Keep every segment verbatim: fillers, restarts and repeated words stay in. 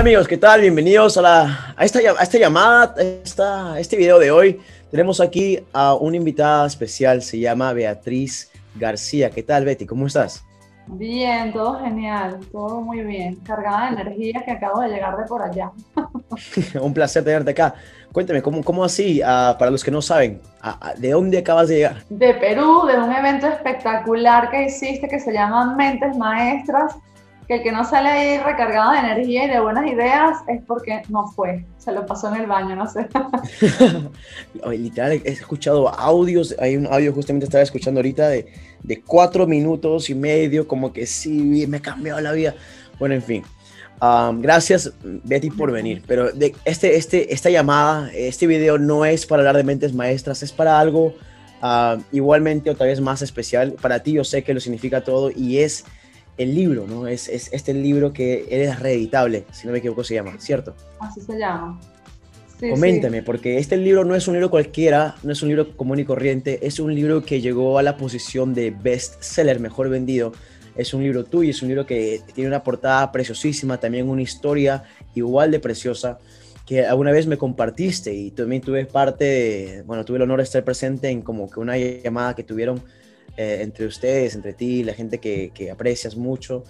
amigos? ¿Qué tal? Bienvenidos a, la, a, esta, a esta llamada, a, esta, a este video de hoy. Tenemos aquí a una invitada especial, se llama Beatriz García. ¿Qué tal, Betty? ¿Cómo estás? Bien, todo genial, todo muy bien, cargada de energía que acabo de llegar de por allá. Un placer tenerte acá. Cuéntame, ¿cómo, cómo así? Uh, para los que no saben, uh, ¿de dónde acabas de llegar? De Perú, de un evento espectacular que hiciste que se llama Mentes Maestras, que el que no sale ahí recargado de energía y de buenas ideas es porque no fue, se lo pasó en el baño, no sé. Literal, he escuchado audios, hay un audio justamente estaba escuchando ahorita de, de cuatro minutos y medio, como que sí, me ha cambiado la vida. Bueno, en fin. Um, gracias, Betty, por venir. Pero de este, este, esta llamada, este video no es para hablar de mentes maestras, es para algo uh, igualmente otra vez más especial. Para ti yo sé que lo significa todo y es el libro, ¿no? Es, es este libro que eres reeditable, si no me equivoco se llama, ¿cierto? Así se llama. Sí, Coméntame, sí. porque este libro no es un libro cualquiera, no es un libro común y corriente, es un libro que llegó a la posición de bestseller, mejor vendido. Es un libro tuyo, es un libro que tiene una portada preciosísima, también una historia igual de preciosa, que alguna vez me compartiste y también tuve parte de, bueno, tuve el honor de estar presente en como que una llamada que tuvieron eh, entre ustedes, entre ti, la gente que, que aprecias mucho.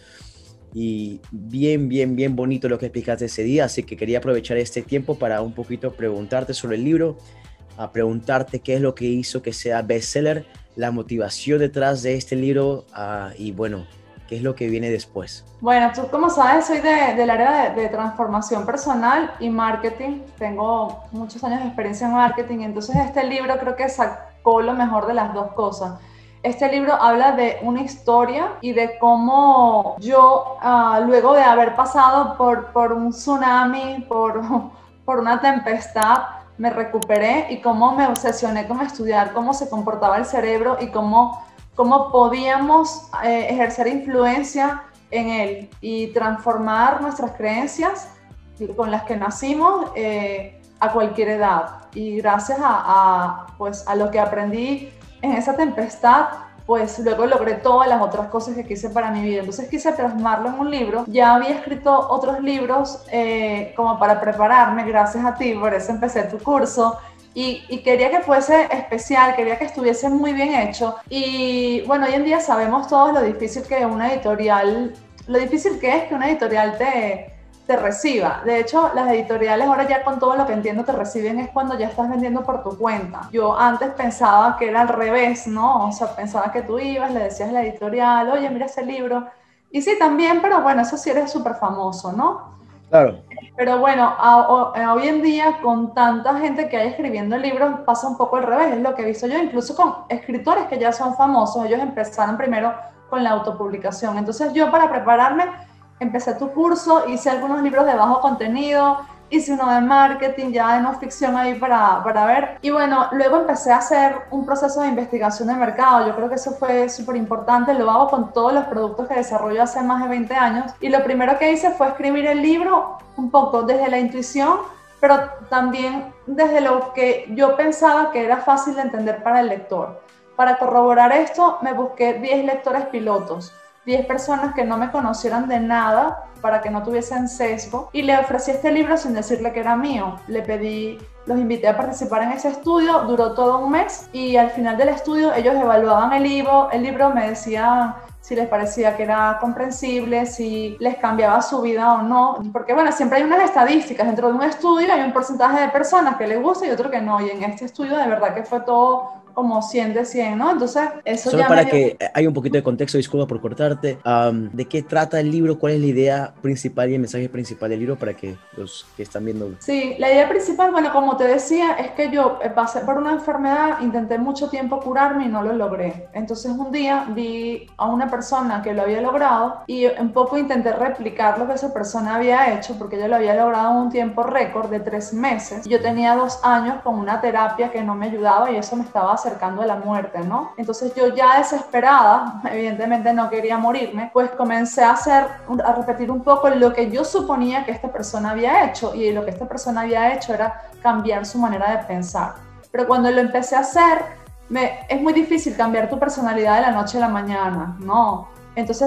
Y bien, bien, bien bonito lo que explicaste ese día, así que quería aprovechar este tiempo para un poquito preguntarte sobre el libro, a preguntarte qué es lo que hizo que sea bestseller, la motivación detrás de este libro uh, y bueno, qué es lo que viene después. Bueno, tú como sabes, soy de, del área de, de transformación personal y marketing, tengo muchos años de experiencia en marketing, entonces este libro creo que sacó lo mejor de las dos cosas. Este libro habla de una historia y de cómo yo, uh, luego de haber pasado por, por un tsunami, por, por una tempestad, me recuperé y cómo me obsesioné con estudiar cómo se comportaba el cerebro y cómo, cómo podíamos eh, ejercer influencia en él y transformar nuestras creencias con las que nacimos eh, a cualquier edad. Y gracias a, a, pues, a lo que aprendí en esa tempestad, pues luego logré todas las otras cosas que quise para mi vida. Entonces quise plasmarlo en un libro. Ya había escrito otros libros eh, como para prepararme, gracias a ti, por eso empecé tu curso. Y, y quería que fuese especial, quería que estuviese muy bien hecho. Y bueno, hoy en día sabemos todos lo difícil que una editorial, lo difícil que es que una editorial te... te reciba. De hecho, las editoriales ahora ya con todo lo que entiendo te reciben es cuando ya estás vendiendo por tu cuenta. Yo antes pensaba que era al revés, ¿no? O sea, pensaba que tú ibas, le decías a la editorial, oye, mira ese libro. Y sí, también, pero bueno, eso sí eres súper famoso, ¿no? Claro. Pero bueno, a, a, hoy en día con tanta gente que hay escribiendo libros pasa un poco al revés, es lo que he visto yo, incluso con escritores que ya son famosos, ellos empezaron primero con la autopublicación. Entonces yo para prepararme empecé tu curso, hice algunos libros de bajo contenido, hice uno de marketing, ya de no ficción ahí para, para ver. Y bueno, luego empecé a hacer un proceso de investigación de mercado. Yo creo que eso fue súper importante. Lo hago con todos los productos que desarrollo hace más de veinte años. Y lo primero que hice fue escribir el libro un poco desde la intuición, pero también desde lo que yo pensaba que era fácil de entender para el lector. Para corroborar esto, me busqué diez lectores pilotos. diez personas que no me conocieran de nada para que no tuviesen sesgo y le ofrecí este libro sin decirle que era mío. Le pedí, los invité a participar en ese estudio, duró todo un mes y al final del estudio ellos evaluaban el libro, el libro me decían si les parecía que era comprensible, si les cambiaba su vida o no, porque bueno, siempre hay unas estadísticas, dentro de un estudio hay un porcentaje de personas que les gusta y otro que no, y en este estudio de verdad que fue todo como cien de cien, ¿no? Entonces, eso Solo ya para me dio... que haya un poquito de contexto, disculpa por cortarte, um, ¿de qué trata el libro? ¿Cuál es la idea principal y el mensaje principal del libro para que los que están viendo? Sí, la idea principal, bueno, como te decía, es que yo pasé por una enfermedad, intenté mucho tiempo curarme y no lo logré. Entonces un día vi a una persona que lo había logrado y un poco intenté replicar lo que esa persona había hecho, porque yo lo había logrado en un tiempo récord de tres meses. Yo tenía dos años con una terapia que no me ayudaba y eso me estaba acercando a la muerte, ¿no? Entonces yo ya desesperada, evidentemente no quería morirme, pues comencé a hacer, a repetir un poco lo que yo suponía que esta persona había hecho, y lo que esta persona había hecho era cambiar su manera de pensar. Pero cuando lo empecé a hacer, me, es muy difícil cambiar tu personalidad de la noche a la mañana, ¿no? Entonces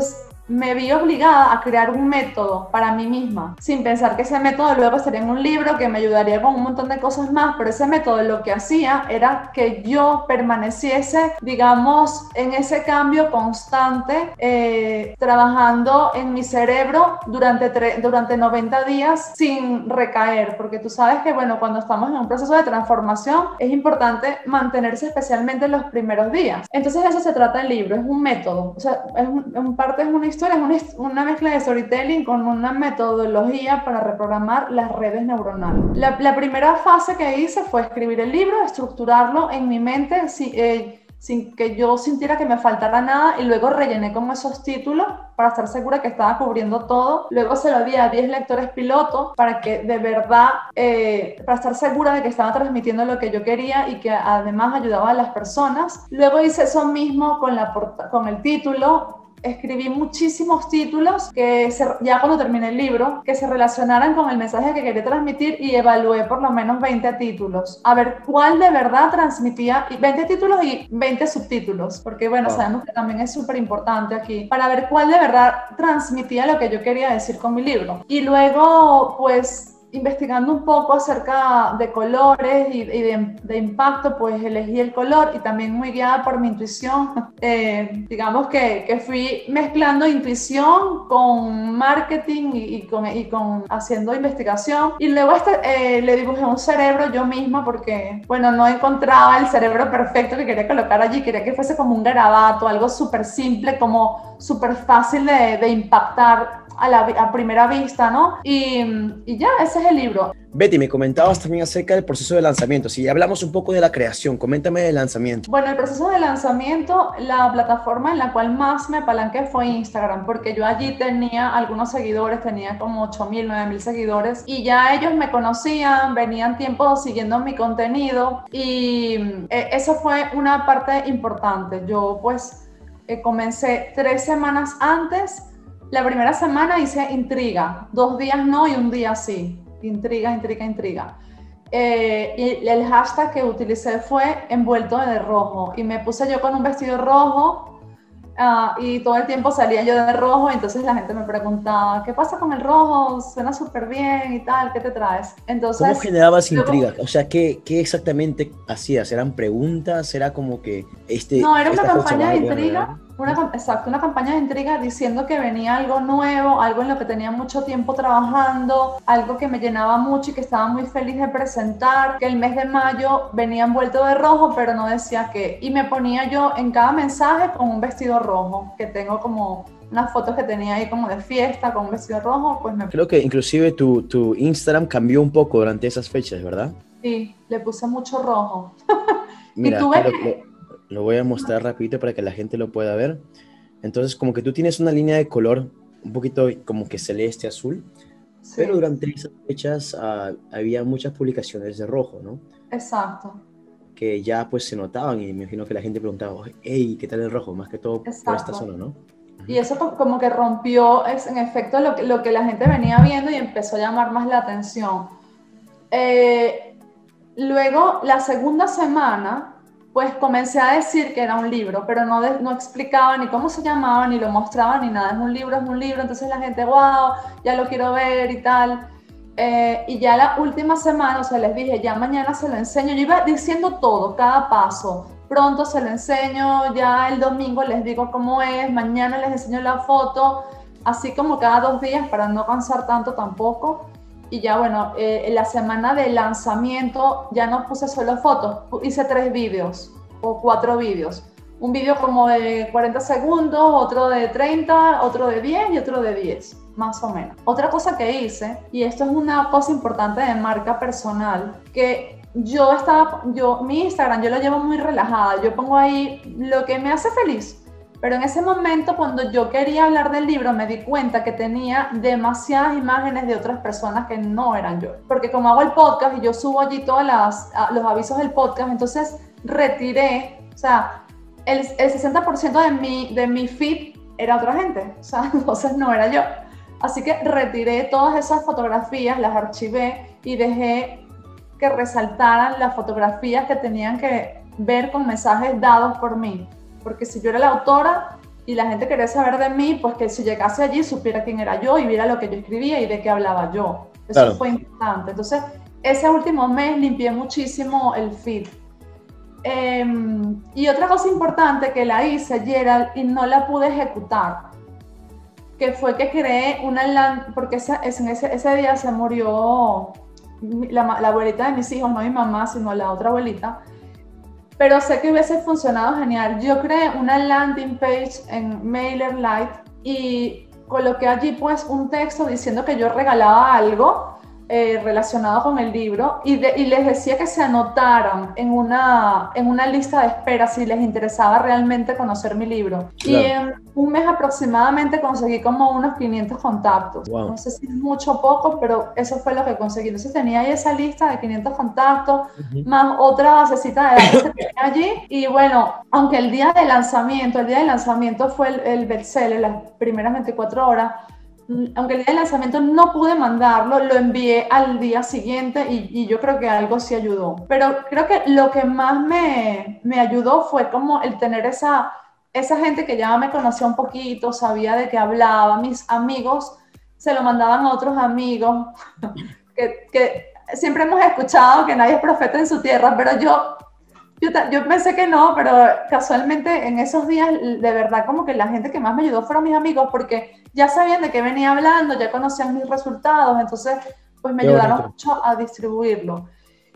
me vi obligada a crear un método para mí misma, sin pensar que ese método luego estaría en un libro que me ayudaría con un montón de cosas más, pero ese método lo que hacía era que yo permaneciese, digamos, en ese cambio constante, eh, trabajando en mi cerebro durante, durante noventa días sin recaer, porque tú sabes que, bueno, cuando estamos en un proceso de transformación es importante mantenerse especialmente en los primeros días. Entonces de eso se trata el libro, es un método, o sea, es un, en parte es una historia, es una, una mezcla de storytelling con una metodología para reprogramar las redes neuronales. La, la primera fase que hice fue escribir el libro, estructurarlo en mi mente si, eh, sin que yo sintiera que me faltara nada, y luego rellené con esos títulos para estar segura que estaba cubriendo todo. Luego se lo di a diez lectores pilotos para que de verdad, eh, para estar segura de que estaba transmitiendo lo que yo quería y que además ayudaba a las personas. Luego hice eso mismo con, la con el título. Escribí muchísimos títulos que se, ya cuando terminé el libro, que se relacionaran con el mensaje que quería transmitir, y evalué por lo menos veinte títulos. A ver cuál de verdad transmitía, y veinte títulos y veinte subtítulos, porque bueno, wow, sabemos que también es súper importante aquí, para ver cuál de verdad transmitía lo que yo quería decir con mi libro. Y luego, pues, investigando un poco acerca de colores y, y de, de impacto, pues elegí el color, y también muy guiada por mi intuición. Eh, digamos que, que fui mezclando intuición con marketing y, y, con, y con haciendo investigación. Y luego este, eh, le dibujé un cerebro yo misma porque, bueno, no encontraba el cerebro perfecto que quería colocar allí. Quería que fuese como un garabato, algo súper simple, como súper fácil de, de impactar a, la, a primera vista, ¿no? Y, y ya, ese es el libro. Betty, me comentabas también acerca del proceso de lanzamiento. Si hablamos un poco de la creación, coméntame del lanzamiento. Bueno, el proceso de lanzamiento, la plataforma en la cual más me apalanqué fue Instagram, porque yo allí tenía algunos seguidores, tenía como ocho mil, nueve mil seguidores, y ya ellos me conocían, venían tiempo siguiendo mi contenido, y eh, eso fue una parte importante. Yo pues eh, comencé tres semanas antes. La primera semana hice intriga, dos días no y un día sí. Intriga, intriga, intriga. Eh, y el hashtag que utilicé fue envuelto de rojo, y me puse yo con un vestido rojo, uh, y todo el tiempo salía yo de rojo. Entonces la gente me preguntaba, ¿qué pasa con el rojo? Suena súper bien y tal, ¿qué te traes? Entonces, ¿cómo generabas luego, intriga? O sea, ¿qué, qué exactamente hacías? ¿Eran preguntas? ¿Era como que este, no, era una campaña de intriga? intriga. Una, exacto, una campaña de intriga diciendo que venía algo nuevo, algo en lo que tenía mucho tiempo trabajando, algo que me llenaba mucho y que estaba muy feliz de presentar, que el mes de mayo venía envuelto de rojo, pero no decía qué. Y me ponía yo en cada mensaje con un vestido rojo, que tengo como unas fotos que tenía ahí como de fiesta con un vestido rojo, pues me... Creo que inclusive tu, tu Instagram cambió un poco durante esas fechas, ¿verdad? Sí, le puse mucho rojo. Mira, y tuve lo, que... lo, lo voy a mostrar rapidito para que la gente lo pueda ver. Entonces, como que tú tienes una línea de color un poquito como que celeste azul, sí, pero durante esas fechas uh, había muchas publicaciones de rojo, ¿no? Exacto. Que ya pues se notaban, y me imagino que la gente preguntaba, hey, ¿qué tal el rojo? Más que todo Exacto. por esta zona, ¿no? Y eso como que rompió, es, en efecto, lo que, lo que la gente venía viendo, y empezó a llamar más la atención. Eh, luego, la segunda semana, pues comencé a decir que era un libro, pero no, de, no explicaba ni cómo se llamaba, ni lo mostraba, ni nada. Es un libro, es un libro. Entonces la gente, wow, ya lo quiero ver y tal. Eh, y ya la última semana, o sea, les dije, ya mañana se lo enseño. Yo iba diciendo todo, cada paso. Pronto se lo enseño, ya el domingo les digo cómo es, mañana les enseño la foto, así como cada dos días para no cansar tanto tampoco. Y ya bueno, eh, en la semana de lanzamiento ya no puse solo fotos, hice tres vídeos o cuatro vídeos. Un vídeo como de cuarenta segundos, otro de treinta, otro de diez y otro de diez, más o menos. Otra cosa que hice, y esto es una cosa importante de marca personal, que yo estaba, yo, mi Instagram yo lo llevo muy relajada, yo pongo ahí lo que me hace feliz. Pero en ese momento, cuando yo quería hablar del libro, me di cuenta que tenía demasiadas imágenes de otras personas que no eran yo. Porque como hago el podcast y yo subo allí todos los avisos del podcast, entonces retiré, o sea, el, el sesenta por ciento de mi, de mi feed era otra gente, o sea, entonces no era yo. Así que retiré todas esas fotografías, las archivé y dejé que resaltaran las fotografías que tenían que ver con mensajes dados por mí. Porque si yo era la autora, y la gente quería saber de mí, pues que si llegase allí supiera quién era yo y viera lo que yo escribía y de qué hablaba yo. Eso Claro. fue importante. Entonces, ese último mes limpié muchísimo el feed. Eh, y otra cosa importante que la hice, Gerald, y no la pude ejecutar, que fue que creé una land, porque ese, ese, ese día se murió la, la abuelita de mis hijos, no mi mamá, sino la otra abuelita, pero sé que hubiese funcionado genial. Yo creé una landing page en MailerLite y coloqué allí pues un texto diciendo que yo regalaba algo eh, relacionado con el libro y, de, y les decía que se anotaran en una, en una lista de espera si les interesaba realmente conocer mi libro. Claro. Y en un mes aproximadamente conseguí como unos quinientos contactos. Wow. No sé si es mucho o poco, pero eso fue lo que conseguí. Entonces tenía ahí esa lista de quinientos contactos, uh-huh. más otra basecita de datos que tenía allí. Y bueno, aunque el día de lanzamiento, el día de lanzamiento fue el, el bestseller, las primeras veinticuatro horas, aunque el día del lanzamiento no pude mandarlo, lo envié al día siguiente y, y yo creo que algo sí ayudó. Pero creo que lo que más me, me ayudó fue como el tener esa, esa gente que ya me conocía un poquito, sabía de qué hablaba, mis amigos se lo mandaban a otros amigos, que, que siempre hemos escuchado que nadie es profeta en su tierra, pero yo... Yo, yo pensé que no, pero casualmente en esos días, de verdad, como que la gente que más me ayudó fueron mis amigos, porque ya sabían de qué venía hablando, ya conocían mis resultados, entonces, pues me qué ayudaron bonito. Mucho a distribuirlo.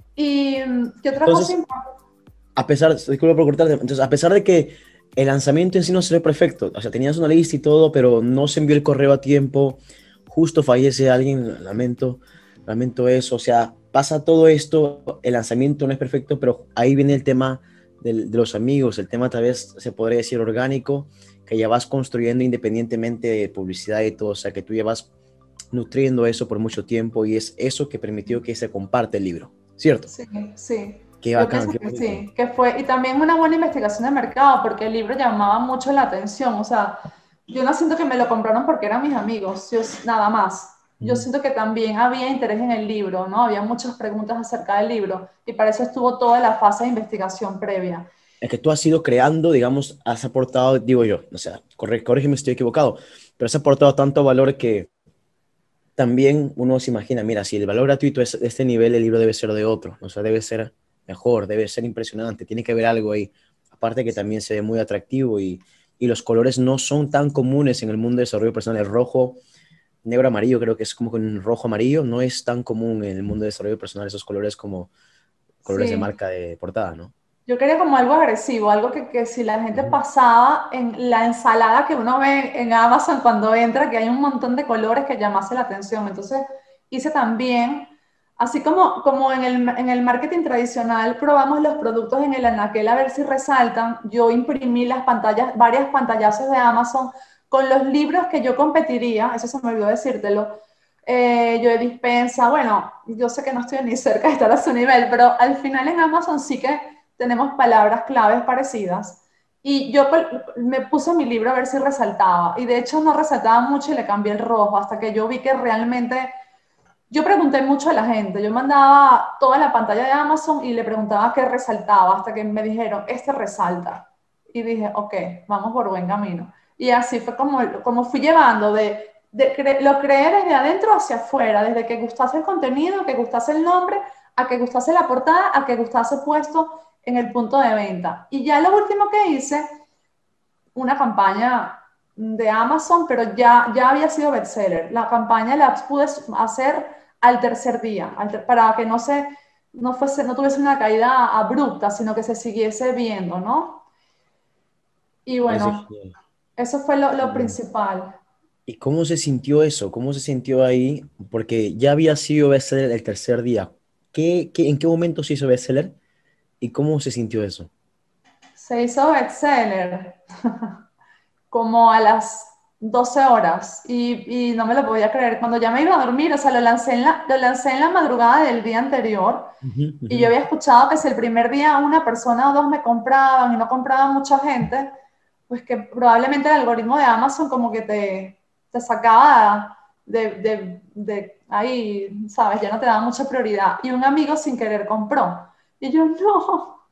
Y, ¿qué otra entonces, cosa importante? A pesar, disculpa por cortarte, entonces, a pesar de que el lanzamiento en sí no se ve perfecto, o sea, tenías una lista y todo, pero no se envió el correo a tiempo, justo fallece alguien, lamento, lamento eso, o sea, pasa todo esto, el lanzamiento no es perfecto, pero ahí viene el tema de, de los amigos, el tema tal vez se podría decir orgánico, que ya vas construyendo independientemente de publicidad y todo, o sea, que tú ya vas nutriendo eso por mucho tiempo y es eso que permitió que se comparte el libro, ¿cierto? Sí, sí. Qué bacán, qué que sí, que fue, y también una buena investigación de mercado, porque el libro llamaba mucho la atención, o sea, yo no siento que me lo compraron porque eran mis amigos, yo, nada más. Yo siento que también había interés en el libro, ¿no? Había muchas preguntas acerca del libro y para eso estuvo toda la fase de investigación previa. Es que tú has ido creando, digamos, has aportado, digo yo, o sea, corrí, corrígeme si estoy equivocado, pero has aportado tanto valor que también uno se imagina, mira, si el valor gratuito es de este nivel, el libro debe ser de otro, o sea, debe ser mejor, debe ser impresionante, tiene que haber algo ahí. Aparte que también se ve muy atractivo y, y los colores no son tan comunes en el mundo de desarrollo personal, el rojo, negro amarillo, creo que es como con rojo amarillo, no es tan común en el mundo de desarrollo personal esos colores como colores sí. de marca de portada, ¿no? Yo quería como algo agresivo, algo que, que si la gente uh-huh. pasaba en la ensalada que uno ve en Amazon cuando entra, que hay un montón de colores que llamase la atención. Entonces hice también, así como, como en, el, en el marketing tradicional, probamos los productos en el anaquel a ver si resaltan, yo imprimí las pantallas, varias pantallazos de Amazon con los libros que yo competiría, eso se me olvidó decírtelo, eh, yo de dispensa, bueno, yo sé que no estoy ni cerca de estar a su nivel, pero al final en Amazon sí que tenemos palabras claves parecidas, y yo me puse mi libro a ver si resaltaba, y de hecho no resaltaba mucho y le cambié el rojo, hasta que yo vi que realmente, yo pregunté mucho a la gente, yo mandaba toda la pantalla de Amazon y le preguntaba qué resaltaba, hasta que me dijeron, este resalta, y dije, ok, vamos por buen camino. Y así fue como, como fui llevando, de, de cre lo creé desde adentro hacia afuera, desde que gustase el contenido, que gustase el nombre, a que gustase la portada, a que gustase puesto en el punto de venta. Y ya lo último que hice, una campaña de Amazon, pero ya, ya había sido bestseller. La campaña la pude hacer al tercer día, al ter para que no, se, no, fuese, no tuviese una caída abrupta, sino que se siguiese viendo, ¿no? Y bueno... Eso fue lo, lo principal. ¿Y cómo se sintió eso? ¿Cómo se sintió ahí? Porque ya había sido bestseller el tercer día. ¿Qué, qué, ¿En qué momento se hizo bestseller? ¿Y cómo se sintió eso? Se hizo bestseller como a las doce horas y, y no me lo podía creer. Cuando ya me iba a dormir, o sea, lo lancé en la, lo lancé en la madrugada del día anterior uh-huh, uh-huh. y yo había escuchado que si el primer día una persona o dos me compraban y no compraba mucha gente, pues que probablemente el algoritmo de Amazon como que te, te sacaba de, de, de ahí, ¿sabes? Ya no te daba mucha prioridad. Y un amigo sin querer compró. Y yo, no,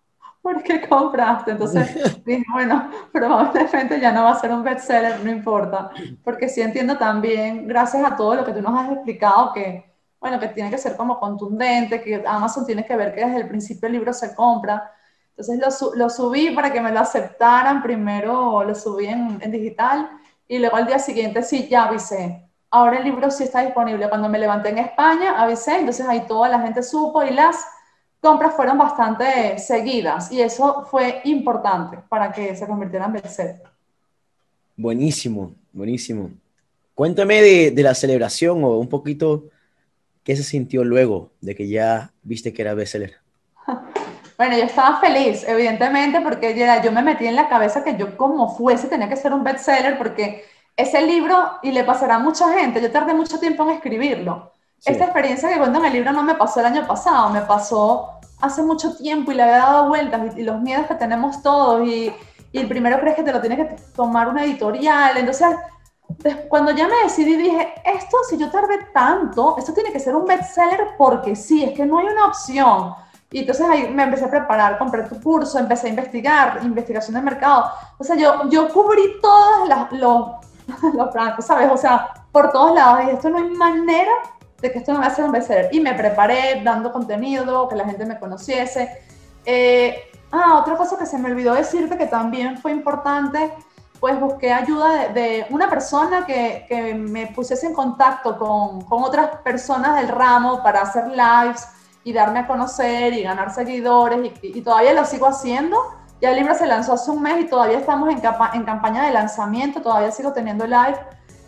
¿por qué compraste? Entonces dije, bueno, probablemente ya no va a ser un bestseller, no importa, porque sí entiendo también, gracias a todo lo que tú nos has explicado, que, bueno, que tiene que ser como contundente, que Amazon tiene que ver que desde el principio el libro se compra. Entonces lo, su lo subí para que me lo aceptaran, primero lo subí en, en digital y luego al día siguiente sí, ya avisé. Ahora el libro sí está disponible. Cuando me levanté en España, avisé, entonces ahí toda la gente supo y las compras fueron bastante seguidas y eso fue importante para que se convirtiera en bestseller. Buenísimo, buenísimo. Cuéntame de, de la celebración o un poquito qué se sintió luego de que ya viste que era bestseller. Bueno, yo estaba feliz, evidentemente, porque ya yo me metí en la cabeza que yo como fuese tenía que ser un bestseller porque ese libro, y le pasará a mucha gente, yo tardé mucho tiempo en escribirlo. Sí. Esta experiencia que cuento en el libro no me pasó el año pasado, me pasó hace mucho tiempo y le había dado vueltas y, y los miedos que tenemos todos y, y el primero crees que te lo tiene que tomar una editorial. Entonces, cuando ya me decidí dije, esto si yo tardé tanto, esto tiene que ser un bestseller porque sí, es que no hay una opción. Y entonces ahí me empecé a preparar, compré tu curso, empecé a investigar, investigación de mercado. O sea, yo, yo cubrí todos las, los, los francos, ¿sabes? O sea, por todos lados. Y esto no hay manera de que esto no va a ser un bestseller. Y me preparé dando contenido, que la gente me conociese. Eh, ah, otra cosa que se me olvidó decirte que también fue importante, pues busqué ayuda de, de una persona que, que me pusiese en contacto con, con otras personas del ramo para hacer lives y darme a conocer y ganar seguidores y, y todavía lo sigo haciendo. Ya el libro se lanzó hace un mes y todavía estamos en, capa en campaña de lanzamiento, todavía sigo teniendo live.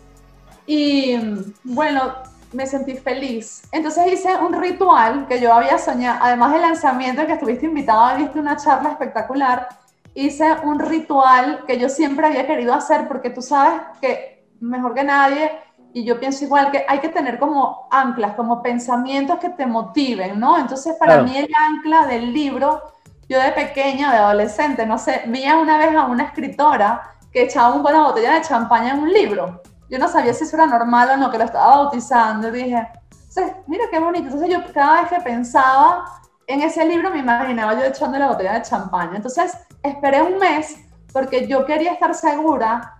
Y bueno, me sentí feliz. Entonces hice un ritual que yo había soñado, además del lanzamiento, que estuviste invitado, viste una charla espectacular, hice un ritual que yo siempre había querido hacer porque tú sabes que mejor que nadie, y yo pienso igual, que hay que tener como anclas, como pensamientos que te motiven, ¿no? Entonces para claro. mí el ancla del libro, yo de pequeña, de adolescente, no sé, vi una vez a una escritora que echaba una botella de champaña en un libro. Yo no sabía si eso era normal o no, que lo estaba bautizando, y dije, mira qué bonito. Entonces yo cada vez que pensaba en ese libro me imaginaba yo echando la botella de champaña. Entonces esperé un mes porque yo quería estar segura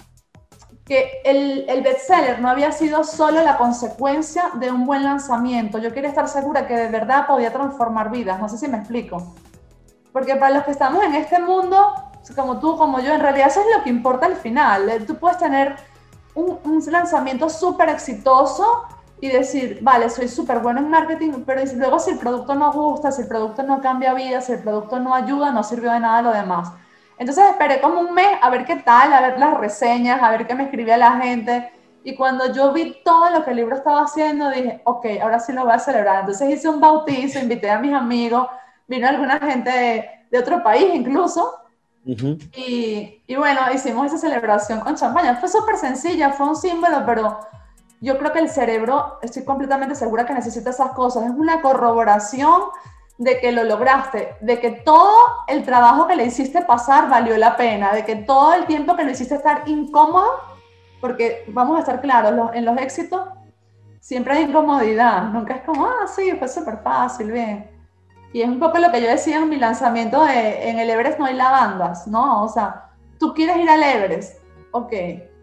que el, el bestseller no había sido solo la consecuencia de un buen lanzamiento. Yo quería estar segura que de verdad podía transformar vidas. No sé si me explico. Porque para los que estamos en este mundo, como tú, como yo, en realidad eso es lo que importa al final. Tú puedes tener un, un lanzamiento súper exitoso y decir, vale, soy súper bueno en marketing, pero luego si el producto no gusta, si el producto no cambia vidas, si el producto no ayuda, no sirvió de nada lo demás. Entonces esperé como un mes a ver qué tal, a ver las reseñas, a ver qué me escribía la gente. Y cuando yo vi todo lo que el libro estaba haciendo, dije, ok, ahora sí lo voy a celebrar. Entonces hice un bautizo, invité a mis amigos, vino alguna gente de, de otro país incluso. Uh-huh. y, y bueno, hicimos esa celebración con champaña. Fue súper sencilla, fue un símbolo, pero yo creo que el cerebro, estoy completamente segura que necesita esas cosas. Es una corroboración de que lo lograste, de que todo el trabajo que le hiciste pasar valió la pena, de que todo el tiempo que lo hiciste estar incómodo, porque vamos a estar claros, los, en los éxitos siempre hay incomodidad, nunca es como, ah, sí, fue súper fácil, bien. Y es un poco lo que yo decía en mi lanzamiento de, en el Everest no hay lavandas, ¿no? O sea, tú quieres ir al Everest, ok,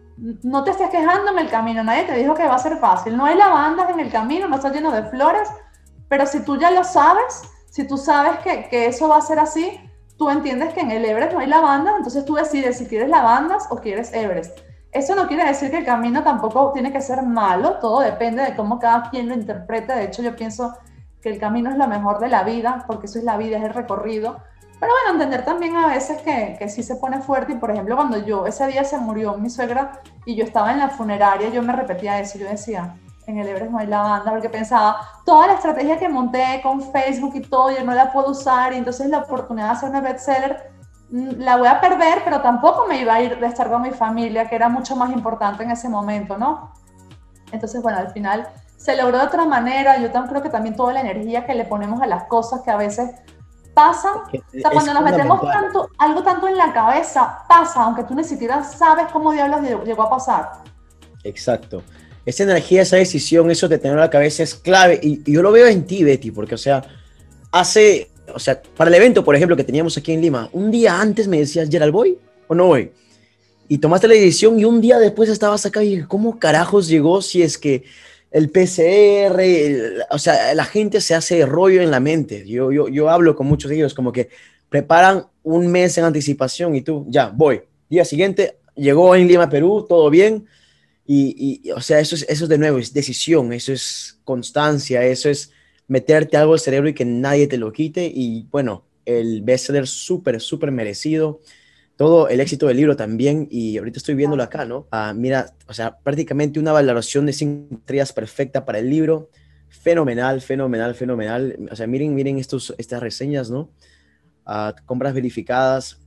no te estés quejando en el camino, nadie te dijo que va a ser fácil, no hay lavandas en el camino, no está lleno de flores, pero si tú ya lo sabes, si tú sabes que, que eso va a ser así, tú entiendes que en el Everest no hay lavandas, entonces tú decides si quieres lavandas o quieres Everest. Eso no quiere decir que el camino tampoco tiene que ser malo, todo depende de cómo cada quien lo interprete. De hecho, yo pienso que el camino es lo mejor de la vida, porque eso es la vida, es el recorrido. Pero bueno, entender también a veces que, que sí se pone fuerte. Y por ejemplo, cuando yo, ese día se murió mi suegra y yo estaba en la funeraria, yo me repetía eso, yo decía, en el Everest no hay lavanda, porque pensaba, toda la estrategia que monté con Facebook y todo, yo no la puedo usar, y entonces la oportunidad de hacer una bestseller la voy a perder, pero tampoco me iba a ir de estar con mi familia, que era mucho más importante en ese momento, ¿no? Entonces, bueno, al final se logró de otra manera. Yo también creo que también toda la energía que le ponemos a las cosas que a veces pasan, o sea, cuando nos metemos tanto, algo tanto en la cabeza, pasa, aunque tú ni siquiera sabes cómo diablos llegó a pasar. Exacto. Esa energía, esa decisión, eso de tener en la cabeza es clave. Y, y yo lo veo en ti, Betty, porque, o sea, hace o sea, para el evento, por ejemplo, que teníamos aquí en Lima, un día antes me decías, Gerald, ¿voy o no voy? Y tomaste la decisión y un día después estabas acá y dije, ¿cómo carajos llegó si es que el P C R, el- o sea, la gente se hace rollo en la mente? Yo, yo, yo hablo con muchos de ellos como que preparan un mes en anticipación y tú, ya, voy. Día siguiente, llegó en Lima, Perú, todo bien. Y, y, o sea, eso es, eso es de nuevo, es decisión, eso es constancia, eso es meterte algo al cerebro y que nadie te lo quite. Y bueno, el bestseller súper, súper merecido. Todo el éxito del libro también. Y ahorita estoy viéndolo acá, ¿no? Ah, mira, o sea, prácticamente una valoración de cinco estrellas perfecta para el libro. Fenomenal, fenomenal, fenomenal. O sea, miren, miren estos, estas reseñas, ¿no? Ah, compras verificadas.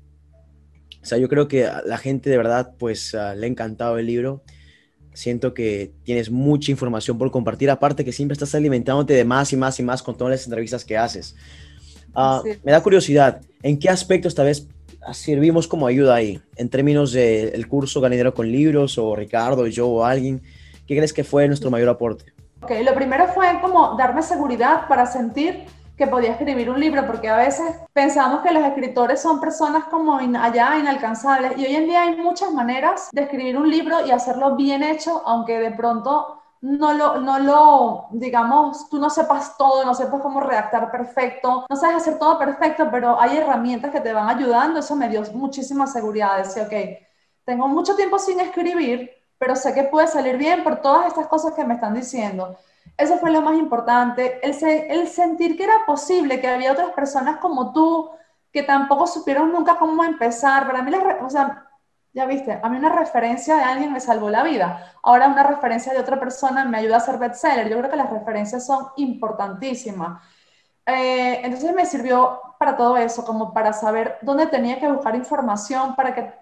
O sea, yo creo que a la gente de verdad, pues, ah, le ha encantado el libro. Siento que tienes mucha información por compartir, aparte que siempre estás alimentándote de más y más y más con todas las entrevistas que haces. Uh, Así me da es. curiosidad, ¿en qué aspectos tal vez servimos como ayuda ahí? En términos del curso Ganadero con Libros, o Ricardo, yo o alguien, ¿qué crees que fue nuestro mayor aporte? Ok, lo primero fue como darme seguridad para sentir que podía escribir un libro, porque a veces pensamos que los escritores son personas como in, allá inalcanzables, y hoy en día hay muchas maneras de escribir un libro y hacerlo bien hecho, aunque de pronto no lo, no lo, digamos, tú no sepas todo, no sepas cómo redactar perfecto, no sabes hacer todo perfecto, pero hay herramientas que te van ayudando. Eso me dio muchísima seguridad. Decía, ok, tengo mucho tiempo sin escribir, pero sé que puede salir bien por todas estas cosas que me están diciendo. Eso fue lo más importante, el, se, el sentir que era posible, que había otras personas como tú, que tampoco supieron nunca cómo empezar. Para mí, la, o sea, ya viste, a mí una referencia de alguien me salvó la vida. Ahora una referencia de otra persona me ayuda a ser bestseller. Yo creo que las referencias son importantísimas. Eh, entonces me sirvió para todo eso, como para saber dónde tenía que buscar información para que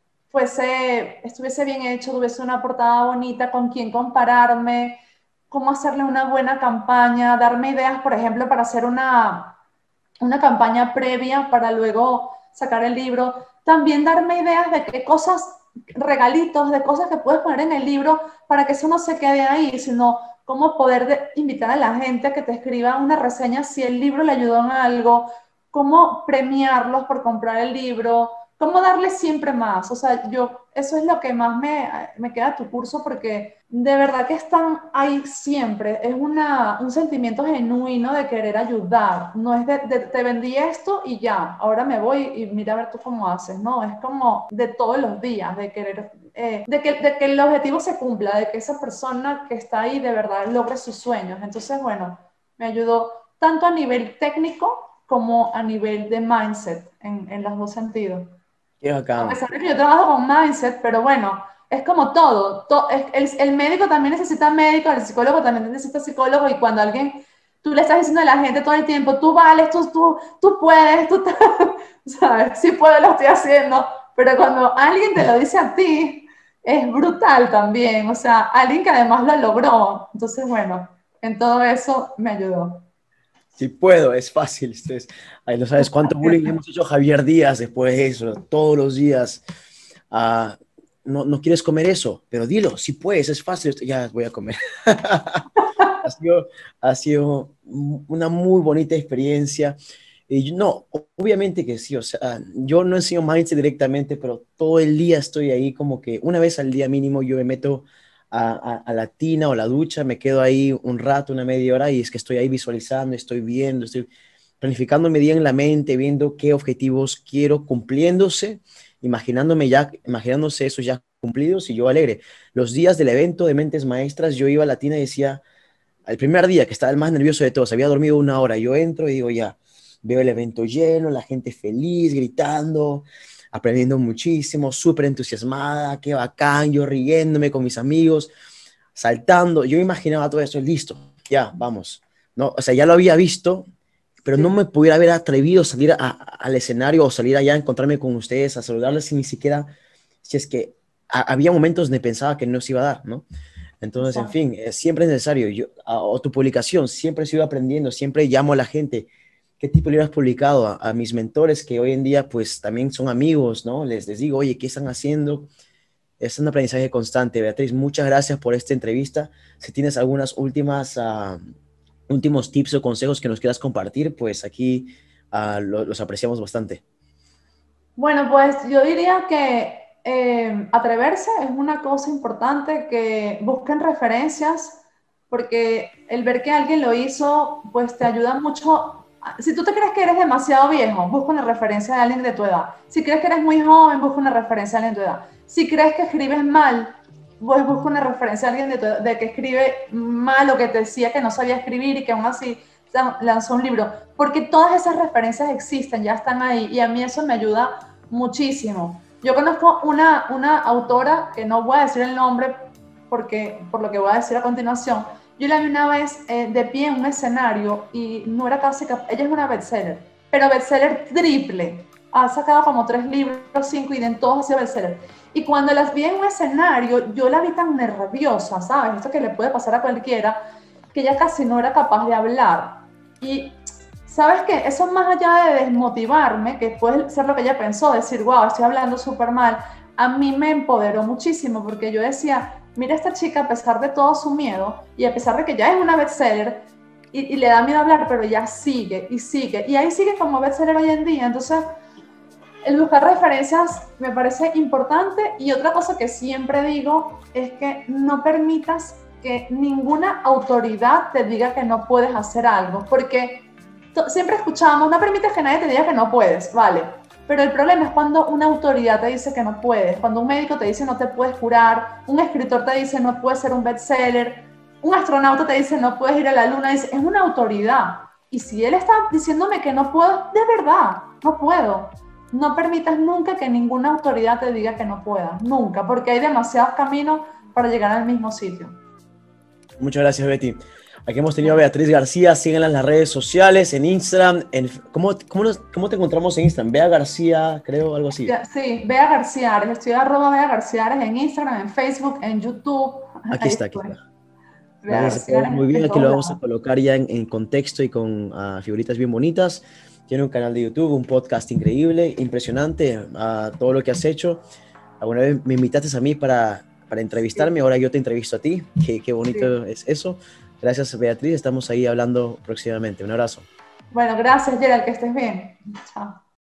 fuese, estuviese bien hecho, tuviese una portada bonita, con quién compararme, cómo hacerle una buena campaña, darme ideas, por ejemplo, para hacer una, una campaña previa para luego sacar el libro. También darme ideas de qué cosas, regalitos, de cosas que puedes poner en el libro para que eso no se quede ahí, sino cómo poder de, invitar a la gente a que te escriba una reseña si el libro le ayudó en algo, cómo premiarlos por comprar el libro, cómo darle siempre más. O sea, yo, eso es lo que más me, me queda de tu curso, porque de verdad que están ahí siempre. Es una, un sentimiento genuino de querer ayudar. No es de, de te vendí esto y ya, ahora me voy y mira a ver tú cómo haces. No, es como de todos los días, de querer, eh, de, que, de que el objetivo se cumpla, de que esa persona que está ahí de verdad logre sus sueños. Entonces, bueno, me ayudó tanto a nivel técnico como a nivel de mindset, en, en los dos sentidos. Qué A bacán. pesar de que yo trabajo con mindset, pero bueno, es como todo. To- es- el, el médico también necesita médico, el psicólogo también necesita psicólogo, y cuando alguien, tú le estás diciendo a la gente todo el tiempo, tú vales, tú, tú, tú puedes, tú, te- ¿sabes? Sí puedo, lo estoy haciendo, pero cuando alguien te lo dice a ti, es brutal también. O sea, alguien que además lo logró. Entonces, bueno, en todo eso me ayudó. Si puedo, es fácil. Ustedes, ahí no sabes cuánto bullying le hemos hecho a Javier Díaz después de eso, todos los días. Ah, no, no quieres comer eso, pero dilo, si puedes, es fácil. Ya voy a comer. Ha sido, ha sido una muy bonita experiencia. Y yo- no, obviamente que sí, o sea, yo no enseño mindset directamente, pero todo el día estoy ahí como que una vez al día mínimo yo me meto a, a, a la tina o la ducha, me quedo ahí un rato, una media hora y es que estoy ahí visualizando, estoy viendo, estoy planificando mi día en la mente, viendo qué objetivos quiero cumpliéndose, imaginándome ya, imaginándose esos ya cumplidos y yo alegre. Los días del evento de Mentes Maestras, yo iba a la tina y decía, el primer día que estaba el más nervioso de todos, había dormido una hora, yo entro y digo ya, veo el evento lleno, la gente feliz, gritando, aprendiendo muchísimo, súper entusiasmada, qué bacán, yo riéndome con mis amigos, saltando, yo imaginaba todo eso, listo, ya, vamos, no, o sea, ya lo había visto, pero no Sí. me pudiera haber atrevido a salir a, a, al escenario o salir allá a encontrarme con ustedes, a saludarles, sin ni siquiera, si es que a, había momentos donde pensaba que no se iba a dar, ¿no? Entonces, en Exacto. fin, eh, siempre es necesario. Yo, a, o tu publicación, siempre sigo aprendiendo, siempre llamo a la gente. ¿Qué tipo de libro has publicado? A, a mis mentores que hoy en día, pues, también son amigos, ¿no? Les, les digo, oye, ¿qué están haciendo? Es un aprendizaje constante. Beatriz, muchas gracias por esta entrevista. Si tienes algunas últimas, uh, últimos tips o consejos que nos quieras compartir, pues aquí uh, lo, los apreciamos bastante. Bueno, pues yo diría que eh, atreverse es una cosa importante, que busquen referencias, porque el ver que alguien lo hizo, pues te ayuda mucho. Si tú te crees que eres demasiado viejo, busca una referencia de alguien de tu edad. Si crees que eres muy joven, busca una referencia de alguien de tu edad. Si crees que escribes mal, pues busca una referencia de alguien de, tu edad, de que escribe mal o que te decía que no sabía escribir y que aún así lanzó un libro. Porque todas esas referencias existen, ya están ahí, y a mí eso me ayuda muchísimo. Yo conozco una, una autora, que no voy a decir el nombre porque, por lo que voy a decir a continuación. Yo la vi una vez eh, de pie en un escenario y no era casi capaz. Ella es una bestseller, pero bestseller triple. Ha sacado como tres libros, cinco, y en todos ha sido bestseller. Y cuando las vi en un escenario, yo la vi tan nerviosa, ¿sabes? Esto que le puede pasar a cualquiera, que ella casi no era capaz de hablar. Y ¿sabes qué? Eso más allá de desmotivarme, que puede ser lo que ella pensó, decir, wow, estoy hablando súper mal, a mí me empoderó muchísimo, porque yo decía, mira, esta chica, a pesar de todo su miedo, y a pesar de que ya es una bestseller, y, y le da miedo hablar, pero ya sigue, y sigue, y ahí sigue como bestseller hoy en día. Entonces, el buscar referencias me parece importante. Y otra cosa que siempre digo es que no permitas que ninguna autoridad te diga que no puedes hacer algo, porque siempre escuchamos, no permites que nadie te diga que no puedes, vale, pero el problema es cuando una autoridad te dice que no puedes, cuando un médico te dice no te puedes curar, un escritor te dice no puedes ser un bestseller, un astronauta te dice no puedes ir a la luna, dice, es una autoridad, y si él está diciéndome que no puedo, de verdad, no puedo. No permitas nunca que ninguna autoridad te diga que no puedas, nunca, porque hay demasiados caminos para llegar al mismo sitio. Muchas gracias, Betty. Aquí hemos tenido a Beatriz García. Síguenla en las redes sociales, en Instagram. En, ¿cómo, cómo, nos, ¿Cómo te encontramos en Instagram? Bea García, creo, algo así. Sí, Bea García Ares. Estoy arroba Bea García Ares en Instagram, en Facebook, en YouTube. Aquí está, aquí está. Gracias, muy bien, aquí lo vamos a colocar ya en, en contexto y con uh, figuritas bien bonitas. Tiene un canal de YouTube, un podcast increíble, impresionante, uh, todo lo que has hecho. Alguna vez me invitaste a mí para, para entrevistarme, ahora yo te entrevisto a ti. Qué, qué bonito sí. es eso. Gracias, Beatriz, estamos ahí hablando próximamente. Un abrazo. Bueno, gracias, Gerald, que estés bien. Chao.